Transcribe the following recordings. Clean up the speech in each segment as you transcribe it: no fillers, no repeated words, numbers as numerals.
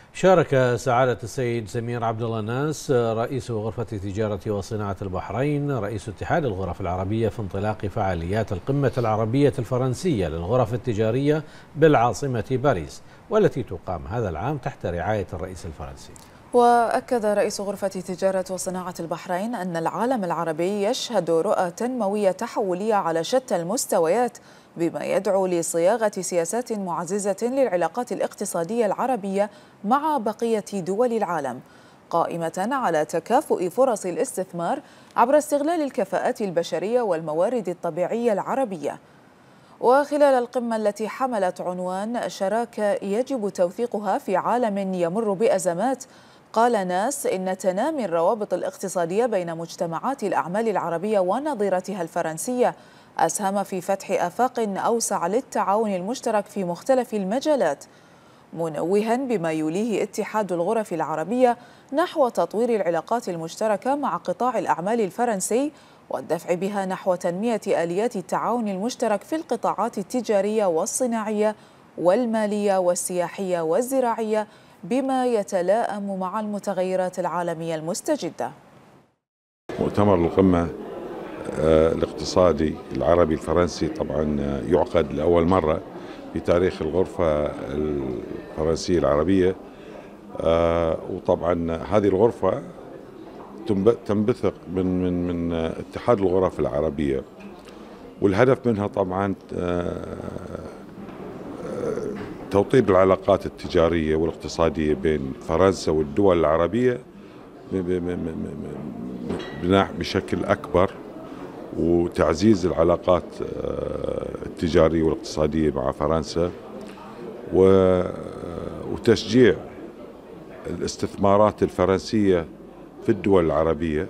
شارك سعادة السيد سمير عبد الله ناس رئيس غرفة التجارة وصناعة البحرين رئيس اتحاد الغرف العربية في انطلاق فعاليات القمة العربية الفرنسية للغرف التجارية بالعاصمة باريس، والتي تقام هذا العام تحت رعاية الرئيس الفرنسي. وأكد رئيس غرفة تجارة وصناعة البحرين أن العالم العربي يشهد رؤى تنموية تحولية على شتى المستويات، بما يدعو لصياغة سياسات معززة للعلاقات الاقتصادية العربية مع بقية دول العالم، قائمة على تكافؤ فرص الاستثمار عبر استغلال الكفاءات البشرية والموارد الطبيعية العربية. وخلال القمة التي حملت عنوان شراكة يجب توثيقها في عالم يمر بأزمات، قال ناس إن تنامي الروابط الاقتصادية بين مجتمعات الأعمال العربية ونظيرتها الفرنسية أسهم في فتح آفاق أوسع للتعاون المشترك في مختلف المجالات، منوها بما يوليه اتحاد الغرف العربية نحو تطوير العلاقات المشتركة مع قطاع الأعمال الفرنسي والدفع بها نحو تنمية آليات التعاون المشترك في القطاعات التجارية والصناعية والمالية والسياحية والزراعية بما يتلائم مع المتغيرات العالمية المستجدة. مؤتمر القمة الاقتصادي العربي الفرنسي طبعا يعقد لأول مرة في تاريخ الغرفة الفرنسية العربية، وطبعا هذه الغرفة تنبثق من اتحاد الغرف العربية، والهدف منها طبعا توطيد العلاقات التجارية والاقتصادية بين فرنسا والدول العربية بشكل أكبر، وتعزيز العلاقات التجارية والاقتصادية مع فرنسا، وتشجيع الاستثمارات الفرنسية في الدول العربية.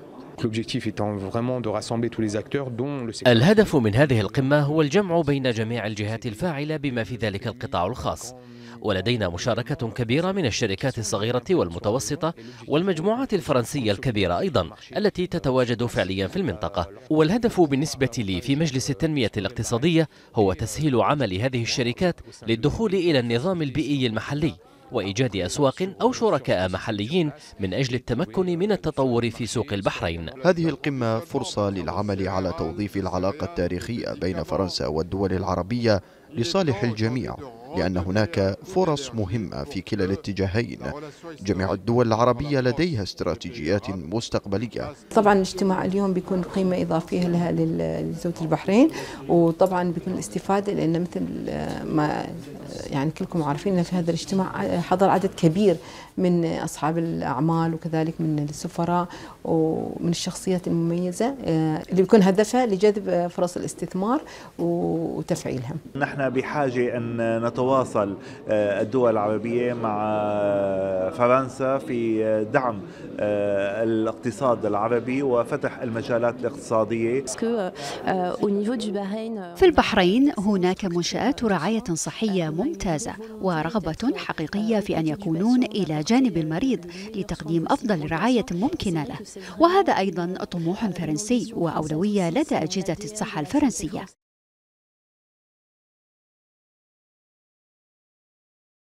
الهدف من هذه القمة هو الجمع بين جميع الجهات الفاعلة بما في ذلك القطاع الخاص، ولدينا مشاركة كبيرة من الشركات الصغيرة والمتوسطة والمجموعات الفرنسية الكبيرة أيضا التي تتواجد فعليا في المنطقة. والهدف بالنسبة لي في مجلس التنمية الاقتصادية هو تسهيل عمل هذه الشركات للدخول إلى النظام البيئي المحلي وإيجاد أسواق أو شركاء محليين من أجل التمكن من التطور في سوق البحرين. هذه القمة فرصة للعمل على توظيف العلاقة التاريخية بين فرنسا والدول العربية لصالح الجميع، لأن هناك فرص مهمة في كلا الاتجاهين. جميع الدول العربية لديها استراتيجيات مستقبلية. طبعا الاجتماع اليوم بيكون قيمة إضافية لها لزوج البحرين، وطبعا بيكون الاستفادة لأن مثل ما يعني كلكم عارفين أن في هذا الاجتماع حضر عدد كبير من أصحاب الأعمال وكذلك من السفراء ومن الشخصيات المميزة اللي بيكون هدفها لجذب فرص الاستثمار وتفعيلها. نحن بحاجة أن نتواصل الدول العربية مع فرنسا في دعم الاقتصاد العربي وفتح المجالات الاقتصادية. في البحرين هناك منشآت رعاية صحية ممتازة ورغبة حقيقية في أن يكونون إلى جانب المريض لتقديم أفضل رعاية ممكنة له، وهذا أيضا طموح فرنسي وأولوية لدى أجهزة الصحة الفرنسية.